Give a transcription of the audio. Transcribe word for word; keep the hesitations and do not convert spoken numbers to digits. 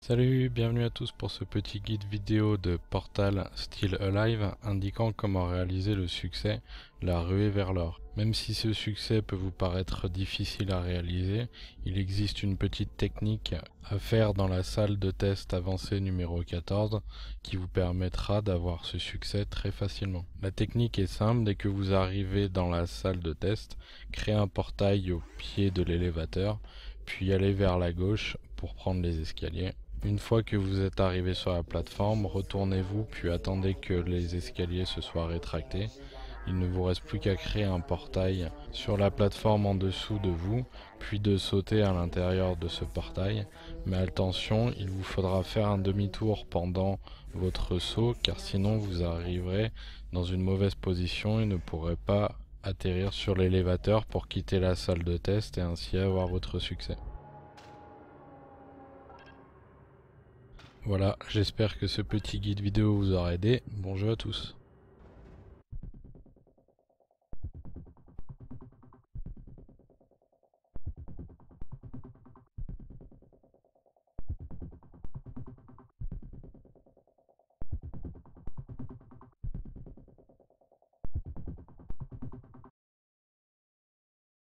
Salut, bienvenue à tous pour ce petit guide vidéo de Portal Still Alive indiquant comment réaliser le succès, la ruée vers l'or. Même si ce succès peut vous paraître difficile à réaliser, il existe une petite technique à faire dans la salle de test avancée numéro quatorze qui vous permettra d'avoir ce succès très facilement. La technique est simple, dès que vous arrivez dans la salle de test, créez un portail au pied de l'élévateur, puis allez vers la gauche pour prendre les escaliers. Une fois que vous êtes arrivé sur la plateforme, retournez-vous puis attendez que les escaliers se soient rétractés. Il ne vous reste plus qu'à créer un portail sur la plateforme en dessous de vous, puis de sauter à l'intérieur de ce portail. Mais attention, il vous faudra faire un demi-tour pendant votre saut, car sinon vous arriverez dans une mauvaise position et ne pourrez pas atterrir sur l'élévateur pour quitter la salle de test et ainsi avoir votre succès. Voilà, j'espère que ce petit guide vidéo vous aura aidé. Bon jeu à tous.